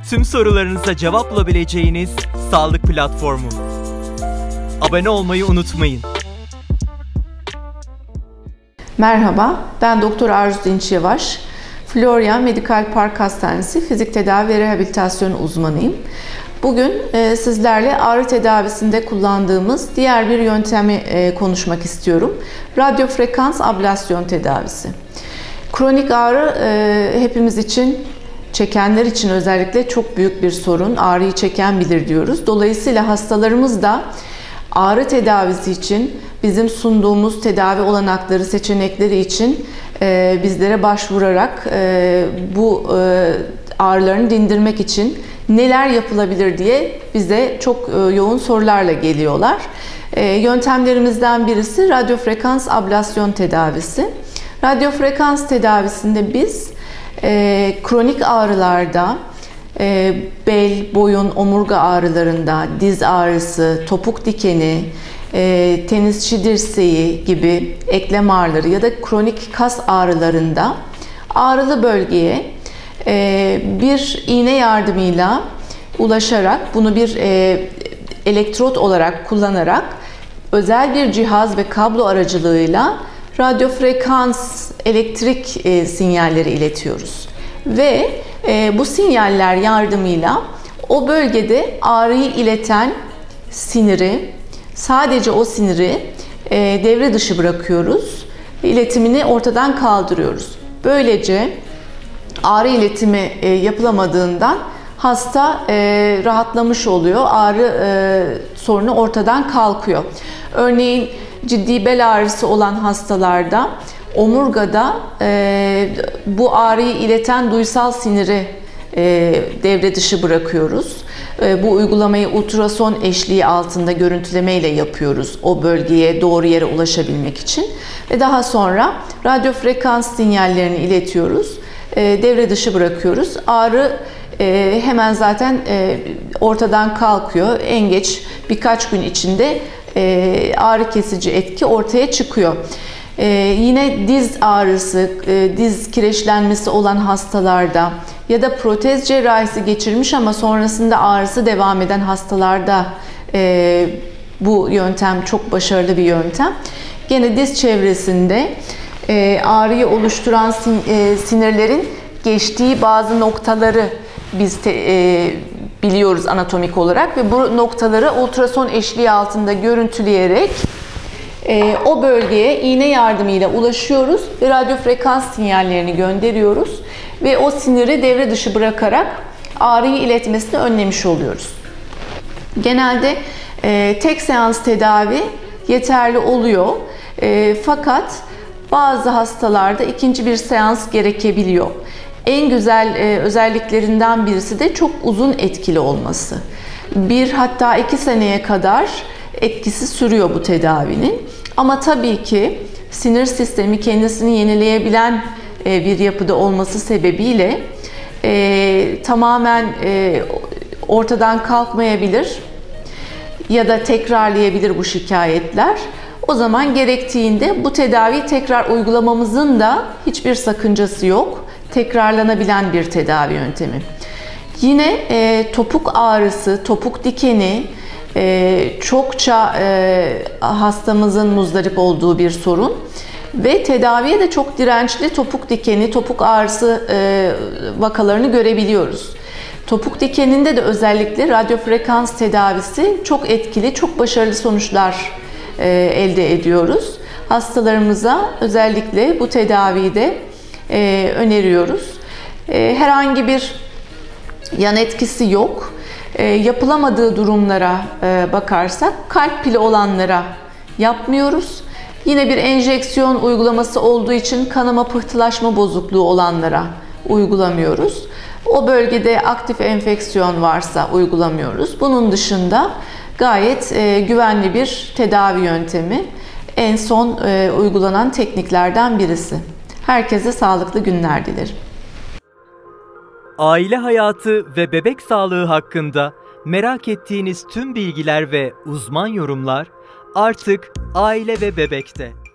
tüm sorularınıza cevap bulabileceğiniz sağlık platformu. Abone olmayı unutmayın. Merhaba, ben Doktor Arzu Dinç Yavaş. Florya Medikal Park Hastanesi Fizik Tedavi ve Rehabilitasyon uzmanıyım. Bugün sizlerle ağrı tedavisinde kullandığımız diğer bir yöntemi konuşmak istiyorum. Radyofrekans ablasyon tedavisi. Kronik ağrı hepimiz için, çekenler için özellikle çok büyük bir sorun. Ağrıyı çeken bilir diyoruz. Dolayısıyla hastalarımız da ağrı tedavisi için bizim sunduğumuz tedavi olanakları, seçenekleri için bizlere başvurarak bu ağrılarını dindirmek için neler yapılabilir diye bize çok yoğun sorularla geliyorlar. Yöntemlerimizden birisi radyofrekans ablasyon tedavisi. Radyofrekans tedavisinde biz kronik ağrılarda, bel, boyun, omurga ağrılarında, diz ağrısı, topuk dikeni, tenisçi dirseği gibi eklem ağrıları ya da kronik kas ağrılarında ağrılı bölgeye bir iğne yardımıyla ulaşarak, bunu bir elektrot olarak kullanarak özel bir cihaz ve kablo aracılığıyla radyofrekans elektrik sinyalleri iletiyoruz. Ve bu sinyaller yardımıyla o bölgede ağrıyı ileten siniri, sadece o siniri devre dışı bırakıyoruz. İletimini ortadan kaldırıyoruz. Böylece ağrı iletimi yapılamadığından hasta rahatlamış oluyor. Ağrı sorunu ortadan kalkıyor. Örneğin ciddi bel ağrısı olan hastalarda omurgada bu ağrıyı ileten duysal siniri devre dışı bırakıyoruz. Bu uygulamayı ultrason eşliği altında görüntüleme ile yapıyoruz o bölgeye, doğru yere ulaşabilmek için. Ve daha sonra radyofrekans sinyallerini iletiyoruz. Devre dışı bırakıyoruz. Ağrı hemen zaten ortadan kalkıyor. En geç birkaç gün içinde ağrı kesici etki ortaya çıkıyor. Yine diz ağrısı, diz kireçlenmesi olan hastalarda ya da protez cerrahisi geçirmiş ama sonrasında ağrısı devam eden hastalarda bu yöntem çok başarılı bir yöntem. Gene diz çevresinde ağrıyı oluşturan sinirlerin geçtiği bazı noktaları biz biliyoruz anatomik olarak ve bu noktaları ultrason eşliği altında görüntüleyerek o bölgeye iğne yardımıyla ulaşıyoruz ve radyofrekans sinyallerini gönderiyoruz ve o siniri devre dışı bırakarak ağrıyı iletmesini önlemiş oluyoruz. Genelde tek seans tedavi yeterli oluyor. Fakat bazı hastalarda ikinci bir seans gerekebiliyor. En güzel özelliklerinden birisi de çok uzun etkili olması. 1 hatta 2 seneye kadar etkisi sürüyor bu tedavinin. Ama tabii ki sinir sistemi kendisini yenileyebilen bir yapıda olması sebebiyle tamamen ortadan kalkmayabilir ya da tekrarlayabilir bu şikayetler. O zaman gerektiğinde bu tedaviyi tekrar uygulamamızın da hiçbir sakıncası yok. Tekrarlanabilen bir tedavi yöntemi. Yine topuk ağrısı, topuk dikeni çokça hastamızın muzdarip olduğu bir sorun. Ve tedaviye de çok dirençli topuk dikeni, topuk ağrısı vakalarını görebiliyoruz. Topuk dikeninde de özellikle radyofrekans tedavisi çok etkili, çok başarılı sonuçlar elde ediyoruz. Hastalarımıza özellikle bu tedaviyi de öneriyoruz. Herhangi bir yan etkisi yok. Yapılamadığı durumlara bakarsak kalp pili olanlara yapmıyoruz. Yine bir enjeksiyon uygulaması olduğu için kanama pıhtılaşma bozukluğu olanlara uygulamıyoruz. O bölgede aktif enfeksiyon varsa uygulamıyoruz. Bunun dışında gayet güvenli bir tedavi yöntemi. En son uygulanan tekniklerden birisi. Herkese sağlıklı günler dilerim. Aile hayatı ve bebek sağlığı hakkında merak ettiğiniz tüm bilgiler ve uzman yorumlar artık Aile ve Bebek'te.